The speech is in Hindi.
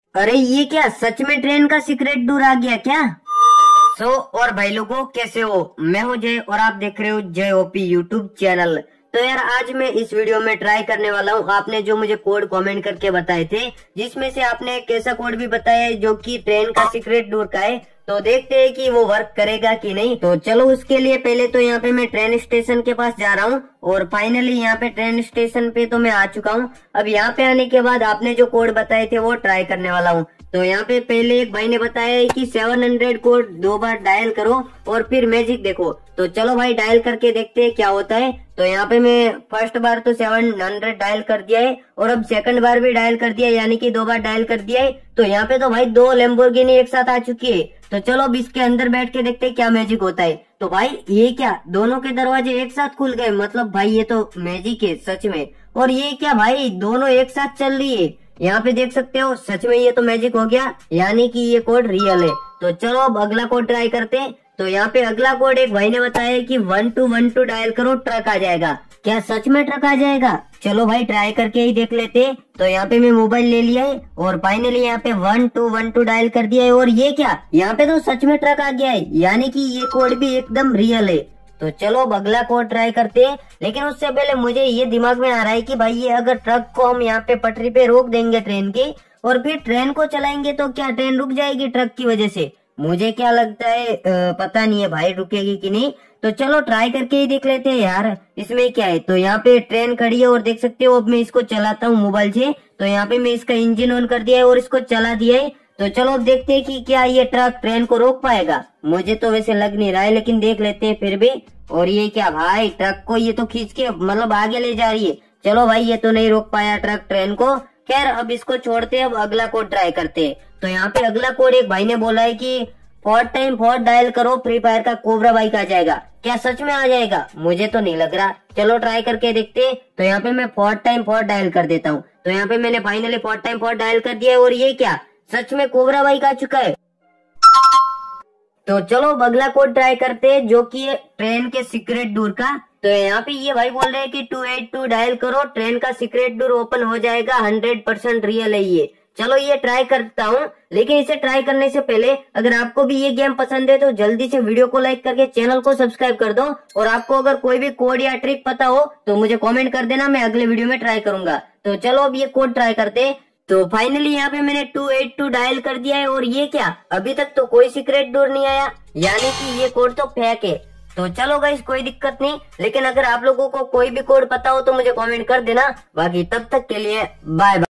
अरे ये क्या सच में ट्रेन का सीक्रेट डोर आ गया क्या? और भाई लोगों कैसे हो? मैं हूं जय और आप देख रहे हो जय ओपी यूट्यूब चैनल। तो यार आज मैं इस वीडियो में ट्राई करने वाला हूं आपने जो मुझे कोड कमेंट करके बताए थे, जिसमें से आपने एक ऐसा कोड भी बताया है जो कि ट्रेन का सीक्रेट डोर का है। तो देखते हैं कि वो वर्क करेगा कि नहीं। तो चलो उसके लिए पहले तो यहाँ पे मैं ट्रेन स्टेशन के पास जा रहा हूँ और फाइनली यहाँ पे ट्रेन स्टेशन पे तो मैं आ चुका हूँ। अब यहाँ पे आने के बाद आपने जो कोड बताए थे वो ट्राई करने वाला हूँ। तो यहाँ पे पहले एक भाई ने बताया है कि 700 कोड 2 बार डायल करो और फिर मैजिक देखो। तो चलो भाई डायल करके देखते हैं क्या होता है। तो यहाँ पे मैं फर्स्ट बार तो 700 डायल कर दिया है और अब सेकंड बार भी डायल कर दिया है, यानी कि 2 बार डायल कर दिया है। तो यहाँ पे तो भाई 2 लैम्बोर्गिनी एक साथ आ चुकी है। तो चलो अब इसके अंदर बैठ के देखते हैं क्या मैजिक होता है। तो भाई ये क्या दोनों के दरवाजे एक साथ खुल गए, मतलब भाई ये तो मैजिक है सच में। और ये क्या भाई दोनों एक साथ चल रही है, यहाँ पे देख सकते हो। सच में ये तो मैजिक हो गया, यानी कि ये कोड रियल है। तो चलो अब अगला कोड ट्राई करते हैं। तो यहाँ पे अगला कोड एक भाई ने बताया कि 1212 डायल करो ट्रक आ जाएगा। क्या सच में ट्रक आ जाएगा? चलो भाई ट्राई करके ही देख लेते हैं। तो यहाँ पे मैं मोबाइल ले लिया है और फाइनली यहाँ पे 1212 डायल कर दिया है और ये क्या यहाँ पे तो सच में ट्रक आ गया है, यानी कि ये कोड भी एकदम रियल है। तो चलो अब अगला कोड ट्राई करते हैं, लेकिन उससे पहले मुझे ये दिमाग में आ रहा है कि भाई ये अगर ट्रक को हम यहाँ पे पटरी पे रोक देंगे ट्रेन की और फिर ट्रेन को चलाएंगे तो क्या ट्रेन रुक जाएगी ट्रक की वजह से? मुझे क्या लगता है पता नहीं है भाई रुकेगी कि नहीं। तो चलो ट्राई करके ही देख लेते हैं यार इसमें क्या है। तो यहाँ पे ट्रेन खड़ी है और देख सकते हो अब मैं इसको चलाता हूँ मोबाइल से। तो यहाँ पे मैं इसका इंजन ऑन कर दिया है और इसको चला दिया है। तो चलो अब देखते हैं कि क्या ये ट्रक ट्रेन को रोक पाएगा। मुझे तो वैसे लग नहीं रहा है, लेकिन देख लेते हैं फिर भी। और ये क्या भाई ट्रक को ये तो खींच के मतलब आगे ले जा रही है। चलो भाई ये तो नहीं रोक पाया ट्रक ट्रेन को। खैर अब इसको छोड़ते हैं, अब अगला कोड ट्राई करते हैं। तो यहाँ पे अगला कोड एक भाई ने बोला है कि 4 टाइम 4 डायल करो फ्री फायर का कोबरा बाइक आ जाएगा। क्या सच में आ जाएगा? मुझे तो नहीं लग रहा, चलो ट्राई करके देखते हैं। तो यहाँ पे मैं 4 टाइम 4 डायल कर देता हूँ। तो यहाँ पे मैंने फाइनली 4 टाइम 4 डायल कर दिया है और ये क्या सच में कोबरा बाइक आ चुका है। तो चलो अगला कोड ट्राई करते हैं जो कि ट्रेन के सीक्रेट डोर का। तो यहाँ पे ये भाई बोल रहे हैं कि 282 डायल करो ट्रेन का सीक्रेट डोर ओपन हो जाएगा, 100% रियल है ये। चलो ये ट्राई करता हूँ, लेकिन इसे ट्राई करने से पहले अगर आपको भी ये गेम पसंद है तो जल्दी से वीडियो को लाइक करके चैनल को सब्सक्राइब कर दो। और आपको अगर कोई भी कोड या ट्रिक पता हो तो मुझे कमेंट कर देना, मैं अगले वीडियो में ट्राई करूंगा। तो चलो अब ये कोड ट्राई करते हैं। तो फाइनली यहाँ पे मैंने 282 डायल कर दिया है और ये क्या अभी तक तो कोई सीक्रेट डोर नहीं आया, यानी कि ये कोड तो फेक है। तो चलो गाइस कोई दिक्कत नहीं, लेकिन अगर आप लोगों को कोई भी कोड पता हो तो मुझे कमेंट कर देना। बाकी तब तक के लिए बाय बाय।